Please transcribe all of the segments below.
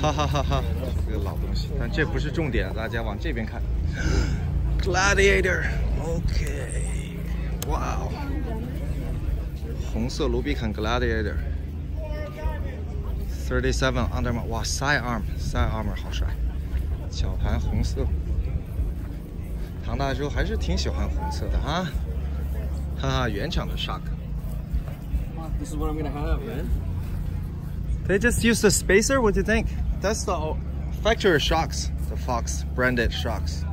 哈哈哈哈，这个老东西，但这不是重点，大家往这边看。Gladiator，OK， 哇哦，红色卢比坎 Gladiator。37 Underarmour， 哇 ，Side Armor 好帅，绞盘红色。唐大叔还是挺喜欢红色的啊，哈哈，原厂的 Shock。This is what I'm gonna have, man. They just use the spacer. What do you think? That's the factory shocks, the Fox branded shocks.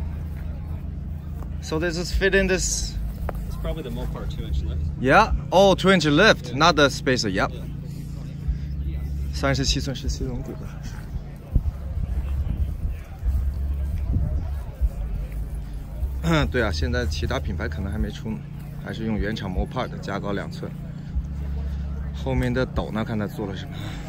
So they just fit in this. It's probably the Mopar 2-inch lift. Yeah. Oh, 2-inch lift, not the spacer. Yep. 37寸17龙骨的。对啊，现在其他品牌可能还没出呢，还是用原厂 Mopar 的，加高2寸。后面的斗呢，看它做了什么。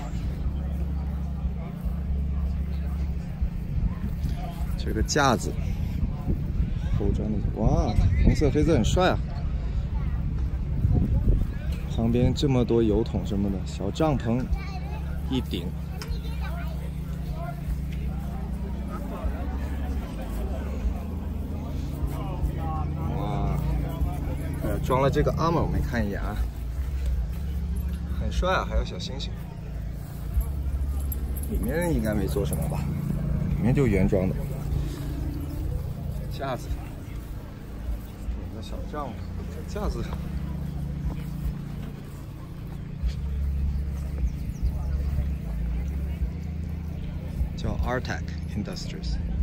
这个架子，后装的，哇，红色黑色很帅啊！旁边这么多油桶什么的，小帐篷一顶。哇，装了这个 armor， 我们看一眼啊。很帅啊，还有小星星。里面应该没做什么吧？里面就原装的架子，有个小帐篷，这架子叫 Artec Industries。